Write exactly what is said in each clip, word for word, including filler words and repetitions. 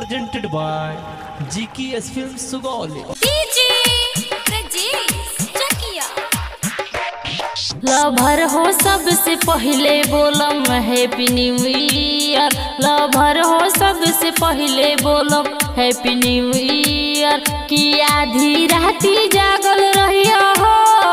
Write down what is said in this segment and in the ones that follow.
presented by G K S Films Sugauli। Lover हो सबसे पहले बोलम हैप्पी न्यू ईयर। लवर हो सबसे पहले बोलम हैप्पी न्यू ईयर। कि आधी राती जागल रहिया हो,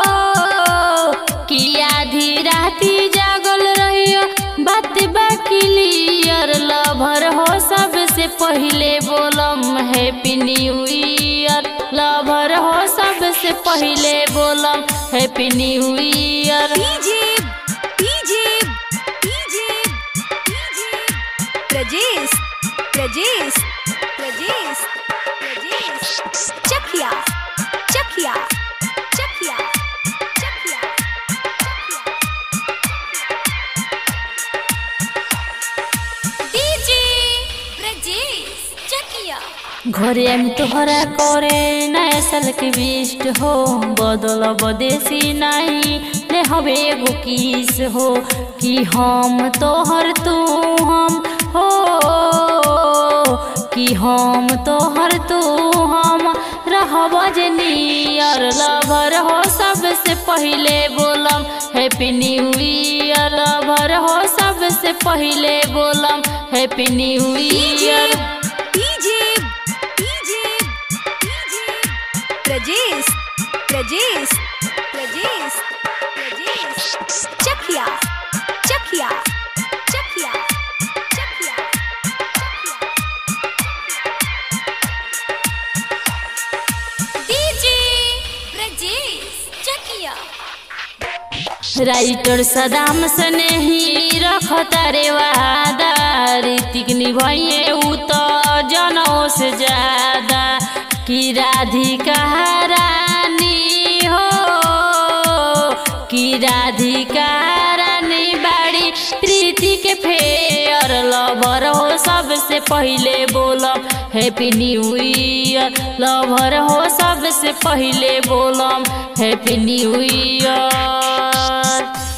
कि आधी राती जागल रहिया, बात बा क्लियर। लवर हो सबसे पहले बोलम हैप्पी न्यू ईयर। लवर हो सबसे पहले बोलम happy new year. DJ DJ DJ DJ Prajesh Prajesh Prajesh Prajesh Chakiya Chakiya Chakiya Chakiya DJ Prajesh Chakiya. घरे हम तोहरा करे नया साल के विष्ट हो, बदल बदेसी नहीं ले हवे एगो किस हो। कि हम तोहर तू हम हो, कि हम तोहर तू हम रहब नियर। लवर हो सबसे पहले बोलम हैप्पी न्यू ईयर। लवर हो सबसे पहले बोलम happy new year. Prajesh Prajesh Prajesh Prajesh Chakiya Chakiya Chakiya Chakiya. DJ Prajesh Chakiya. Writer Sadam सने ही रखता रे वादा, ऋतिक निभाइए उ तो जनों से ज्यादा। कि राधिका रानी हो, कि राधिका रानी बाड़ी प्रीति के फेयर। लवर हो सबसे पहले बोलम हैप्पी न्यू ईयर। लवर हो सबसे पहले बोलम हैप्पी न्यू ईयर।